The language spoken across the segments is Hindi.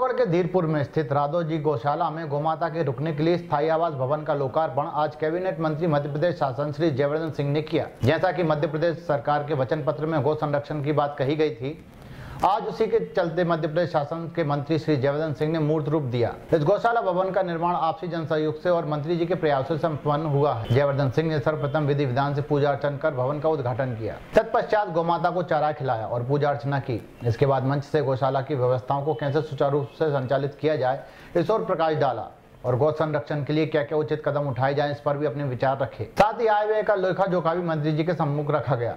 राधौगढ़ के धीरपुर में स्थित राधोजी गौशाला में गौमाता के रुकने के लिए स्थायी आवास भवन का लोकार्पण आज कैबिनेट मंत्री मध्य प्रदेश शासन श्री जयवर्धन सिंह ने किया। जैसा कि मध्य प्रदेश सरकार के वचन पत्र में गौ संरक्षण की बात कही गई थी, आज उसी के चलते मध्य प्रदेश शासन के मंत्री श्री जयवर्धन सिंह ने मूर्त रूप दिया। इस गौशाला भवन का निर्माण आपसी जन सहयोग से और मंत्री जी के प्रयासों से संपन्न हुआ है। जयवर्धन सिंह ने सर्वप्रथम विधि विधान से पूजा अर्चना कर भवन का उद्घाटन किया। तत्पश्चात गौमाता को चारा खिलाया और पूजा अर्चना की। इसके बाद मंच से गौशाला की व्यवस्थाओं को कैसे सुचारू रूप से संचालित किया जाए, इस ओर प्रकाश डाला और गौ संरक्षण के लिए क्या क्या उचित कदम उठाए जाए, इस पर भी अपने विचार रखे। साथ ही आय व्यय का लेखा जोखा भी मंत्री जी के सम्मुख रखा गया।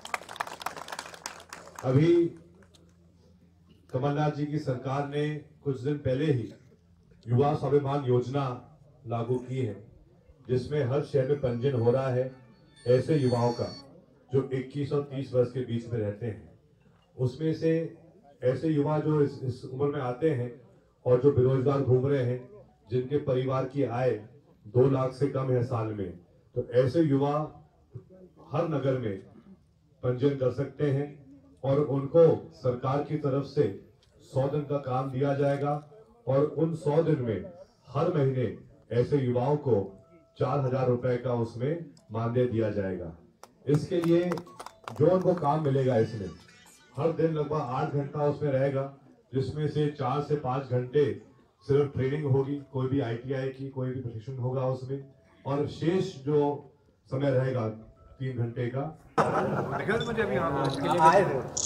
अभी कमलनाथ जी की सरकार ने कुछ दिन पहले ही युवा स्वाभिमान योजना लागू की है, जिसमें हर शहर में पंजीयन हो रहा है ऐसे युवाओं का जो 21 और 30 वर्ष के बीच में रहते हैं। उसमें से ऐसे युवा जो इस उम्र में आते हैं और जो बेरोजगार घूम रहे हैं, जिनके परिवार की आय 2 लाख से कम है साल में, तो ऐसे युवा हर नगर में पंजीयन कर सकते हैं और उनको सरकार की तरफ से 100 दिन का काम दिया जाएगा और उन 100 दिन में हर महीने ऐसे युवाओं को 4,000 रुपए का उसमें मानदेय दिया जाएगा। इसके लिए जो उनको काम मिलेगा, इसमें हर दिन लगभग 8 घंटा उसमें रहेगा, जिसमें से 4 से 5 घंटे सिर्फ ट्रेनिंग होगी, कोई भी ITI की कोई भी प्रशिक्षण होगा उसमें, और शेष जो समय रहेगा 3 घंटे का मुझे अभी आए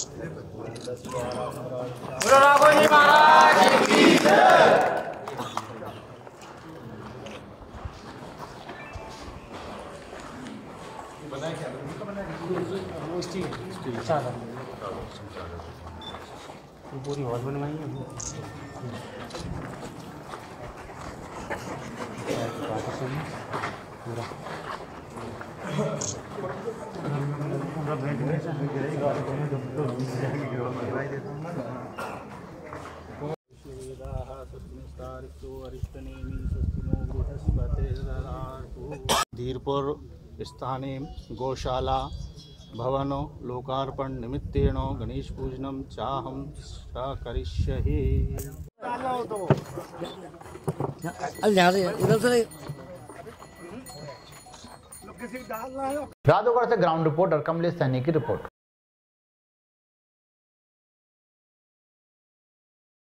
पूरी हॉल बनवाई है पूरा धीरपुर स्थाने गौशाला भवन लोकार्पण निमित्तेन गणेश पूजनम चाहम करिष्ये। राधौगढ़ से ग्राउंड रिपोर्टर कमलेश सैनी की रिपोर्ट।